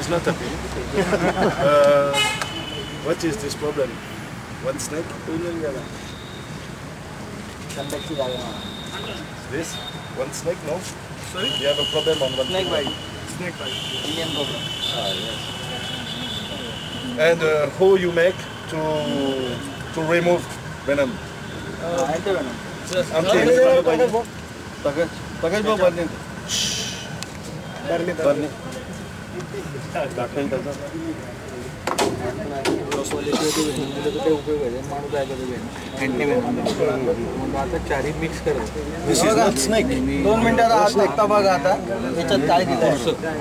not a pin. What is this problem? One snake? This? One snake? No? Sorry? You have a problem on one snake finger. bite. Snake bite. Indian problem. Ah, yes. And how you make to remove venom? Anti-venom. Mix This is not snake. 2 मिनिटात हात लागता बघा आता याच्यात काय दिलंय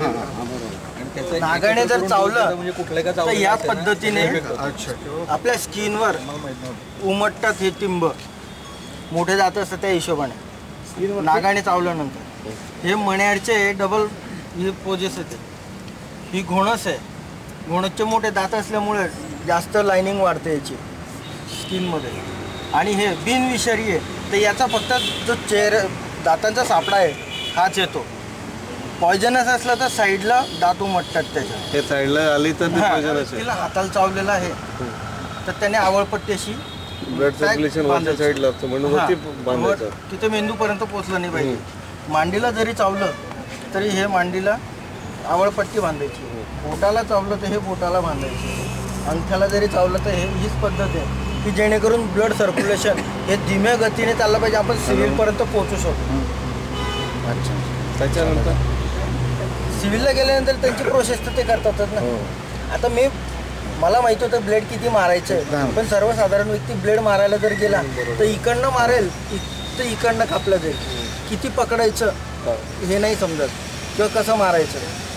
नागाने जर चावलं तर या पद्धतीने आपल्या स्किनवर उमटतात हे टिंब मोठे जात असतात त्या हिशोबाने नागाने चावल्यानंतर हे मण्याचे डबल हे पोजेस येते ही घोणस आहे घोणसचे मोठे दात असल्यामुळे जास्त लाइनिंग वाढते याची स्किनमध्ये आणि हे बिनविषारी आहे तर याचा फक्त जो दातांचा सापडा आहे हाच येतो पॉयझनस असलं तर साईडला दात उमटतात त्याच्या हे साईडला आली तर ते पॉयझनस आहे तिला हाताला चावलेला आहे तर त्याने आवळपट्टी अशी ब्लड सर्क्युलेशन वरच्या साईडला असतं म्हणून वरती बांधायचं तिथे मेंदूपर्यंत पोहोचलं नाही पाहिजे मांडीला जरी चावलं तरी हे मांडीला आवळपट्टी बांधायची पोटाला चावलं तर हे पोटाला बांधायची अंगठ्याला जरी चावलं तर हे हीच पद्धत आहे की जेणेकरून ब्लड सर्क्युलेशन हे धीम्या गतीने चाललं पाहिजे आपण सिव्हिलपर्यंत पोहोचू शकतो अच्छा त्याच्यानंतर सिव्हिलला गेल्यानंतर त्यांची प्रोसेस तर ते करतातच ना आता मला माहिती होतं ब्लेड किती मारायचं आहे पण सर्वसाधारण व्यक्ती ब्लेड मारायला जर गेला तर इकडनं मारेल तर इकडनं कापलं जाईल किती पकडायचं हे नाही समजत किंवा कसं मारायचं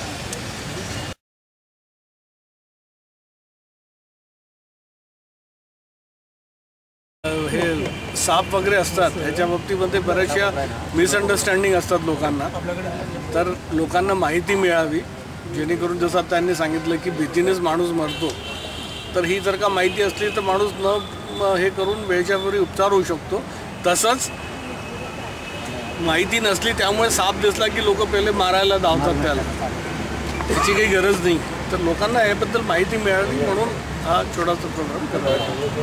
हे साप वगैरे असतात ह्याच्या बाबतीमध्ये बऱ्याचशा मिसअंडरस्टँडिंग असतात लोकांना तर लोकांना माहिती मिळावी जेणेकरून जसं त्यांनी सांगितलं की भीतीनेच माणूस मरतो तर ही जर का माहिती असली तर माणूस हे करून वेळच्या वेळी उपचार होऊ शकतो तसंच माहिती नसली त्यामुळे साप दिसला की लोक पहिले मारायला धावतात त्याला त्याची काही गरज नाही तर लोकांना याबद्दल माहिती मिळावी म्हणून हा छोटासा प्रोग्राम करण्यात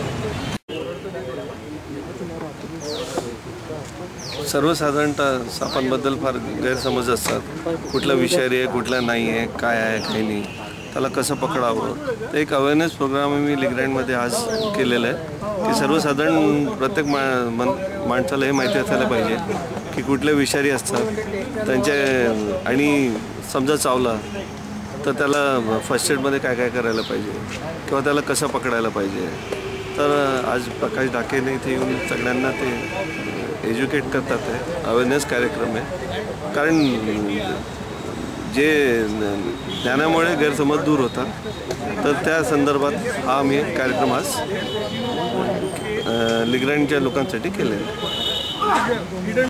सर्वसाधारणतः सापांबद्दल फार गैरसमज असतात कुठला विषारी आहे कुठला नाही आहे काय आहे काही नाही त्याला कसं पकडावं तर एक अवेअरनेस प्रोग्राम मी लिग्रँडमध्ये आज केलेलं आहे की सर्वसाधारण प्रत्येक माणसाला हे माहिती असायला पाहिजे की कुठले विषारी असतात त्यांचे आणि समजा चावला तर त्याला फर्स्ट एडमध्ये काय काय करायला पाहिजे किंवा त्याला कसं पकडायला पाहिजे तर आज प्रकाश डाकेने इथे येऊन सगळ्यांना ते एज्युकेट करतात आहे अवेअरनेस कार्यक्रम आहे कारण जे ज्ञानामुळे गैरसमज दूर होतात तर त्या संदर्भात हा आम्ही एक कार्यक्रम आज लिग्रँडच्या लोकांसाठी केलेला आहे